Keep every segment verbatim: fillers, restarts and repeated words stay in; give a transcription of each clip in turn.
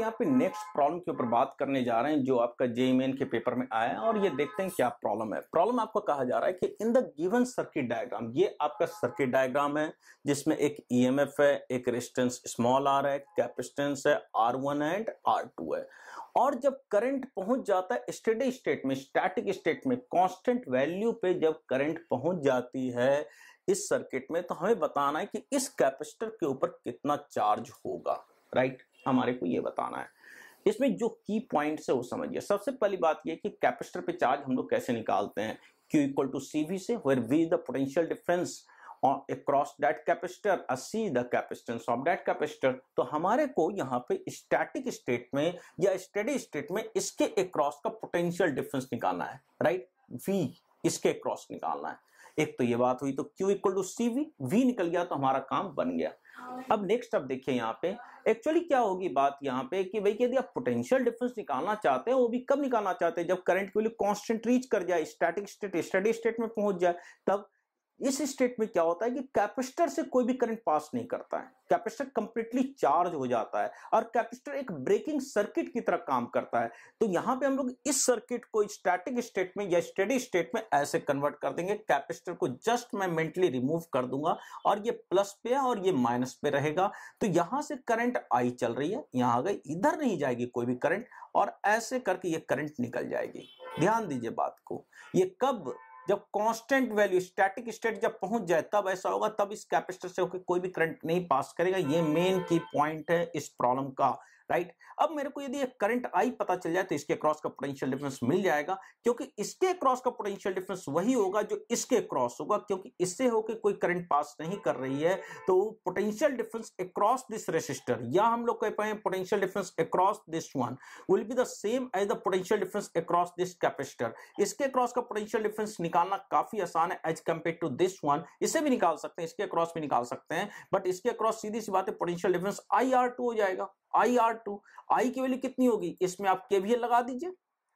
यहाँ पे next problem के ऊपर बात करने जा रहे हैं जो आपका जेईई मेन के पेपर में आया है, और ये देखते हैं क्या प्रॉब्लम है। प्रॉब्लम आपको कहा जा रहा है कि in the given circuit diagram, ये आपका सर्किट डायग्राम है जिसमें एक ईएमएफ है, एक रेजिस्टेंस स्मॉल आर है, कैपेसिटेंस है R one and R two है, और जब करंट पहुंच जाता है स्टेडी स्टेट में, स्टैटिक स्टेट में, कांस्टेंट वैल्यू पे जब करंट पहुंच जाती है इस सर्किट में, तो हमें बताना है कि इस कैपेसिटर के ऊपर कितना चार्ज होगा। राइट, हमारे को ये बताना है। इसमें जो की पॉइंट्स है वो समझिए। सबसे पहली बात ये कि कैपेसिटर पे चार्ज हम लोग कैसे निकालते हैं, Q equal to C V से, where V is the potential difference across that capacitor, C is the capacitance of that capacitor. तो हमारे को यहाँ पे स्टैटिक स्टेट में या स्टेडी स्टेट में इसके अक्रॉस का पोटेंशियल डिफरेंस निकालना है। राइट, V इसके अक्रॉस निकालना है। एक तो ये बात हुई, तो Q equal to C V, V निकल गया तो हमारा काम बन गया। अब नेक्स्ट अब देखिए यहाँ पे एक्चुअली क्या होगी बात यहाँ पे कि भाई यदि आप पोटेंशियल डिफरेंस निकालना चाहते हैं, वो भी कब निकालना चाहते हैं, जब करंट की वैल्यू कांस्टेंट रीच कर जाए, स्टैटिक स्टेट स्टेडी स्टेट में पहुंच जाए। तब इस स्टेट में क्या होता है कि कैपेसिटर से कोई भी करंट पास नहीं करता है, कैपेसिटर कंप्लीटली चार्ज हो जाता है, और कैपेसिटर एक ब्रेकिंग सर्किट की तरह काम करता है। तो यहां पे हम लोग इस सर्किट को स्टैटिक स्टेट में या स्टेडी स्टेट में ऐसे कन्वर्ट कर देंगे। कैपेसिटर को जस्ट मैं मेंटली रिमूव कर दूंगा और ये प्लस पे है और ये माइनस पे रहेगा। तो यहां से करंट आई चल रही है, यहां आ गई, इधर नहीं जाएगी कोई भी करंट, और ऐसे करके ये करंट निकल जाएगी। ध्यान दीजिए बात को, ये कब, जब कांस्टेंट वैल्यू स्टैटिक स्टेट जब पहुंच जाए तब ऐसा होगा, तब इस कैपेसिटर से होकर कोई भी करंट नहीं पास करेगा। ये मेन की पॉइंट है इस प्रॉब्लम का। राइट, अब मेरे को यदि करंट आई पता चल जाए तो इसके क्रॉस का पोटेंशियल डिफरेंस मिल जाएगा, क्योंकि इसके क्रॉस का पोटेंशियल डिफरेंस वही होगा जो इसके क्रॉस होगा, क्योंकि इससे होकर कोई करंट पास नहीं कर रही है। तो potential difference across this resistor, या हम लोग कह पाए potential difference across this one will be the same as the potential difference across this capacitor. इसके क्रॉस का पोटेंशियल डिफरेंस निकालना काफी आसान है as compare to this one. इसे भी निकाल सकते हैं, इसके क्रॉस भी निकाल सकते हैं, बट इसके क्रॉस सीधी सी बात है potential difference I R two हो जाएगा। आई आर टू, आई की वैल्यू कितनी होगी, इसमें आप केवीएल लगा दीजिए,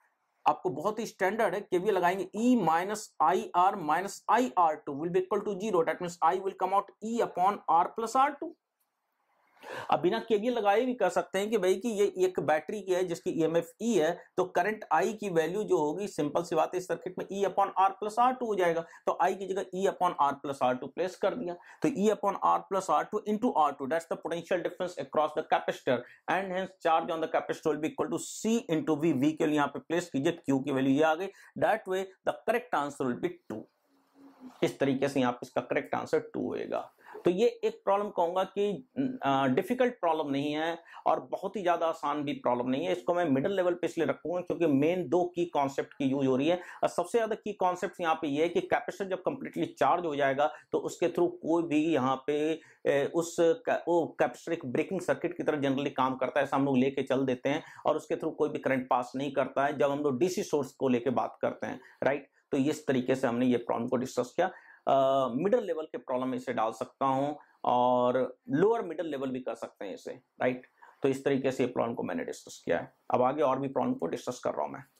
आपको बहुत ही स्टैंडर्ड है, केवीएल लगाएंगे, E minus I R minus I R two will be equal to zero, that means I will come out E upon R plus R two. अब बिना केवीएल लगाए भी कर सकते हैं कि भाई कि ये एक बैटरी की है जिसकी ईएमएफ E है, तो करंट I की वैल्यू जो होगी, सिंपल सी बात है, इस सर्किट में E upon R plus R two हो जाएगा। तो I की जगह E upon R plus R two place कर दिया, तो E upon R plus R two into R two, that's the potential difference across the capacitor, and hence charge on the capacitor will be equal to C into V। V के लिए यहाँ पे place कीजिए, Q की value ये आ गई, that way the correct answer will be two. इस तरीके से यहाँ पे इसका करेक्ट आंसर टू होएगा। तो ये एक प्रॉब्लम कहूंगा कि डिफिकल्ट प्रॉब्लम नहीं है और बहुत ही ज्यादा आसान भी प्रॉब्लम नहीं है। इसको मैं मिडिल लेवल पे इसलिए रखूंगा क्योंकि मेन दो की कॉन्सेप्ट की यूज हो रही है, और सबसे ज्यादा की कॉन्सेप्ट यहाँ पे ये है कि कैपेसिटर जब कंप्लीटली चार्ज हो जाएगा तो उसके थ्रू कोई भी यहाँ पे उस वो कैपेसिटर एक ब्रेकिंग सर्किट की तरह जनरली काम करता है, ऐसा हम लोग लेके चल देते हैं, और उसके थ्रू कोई भी करंट पास नहीं करता है जब हम लोग डीसी सोर्स को लेके बात करते हैं। राइट, तो इस तरीके से हमने ये प्रॉब्लम को डिस्कस किया। मिडिल लेवल के प्रॉब्लम इसे डाल सकता हूं और लोअर मिडिल लेवल भी कर सकते हैं इसे। राइट, तो इस तरीके से ये प्रॉब्लम को मैंने डिस्कस किया है। अब आगे और भी प्रॉब्लम को डिस्कस कर रहा हूं मैं।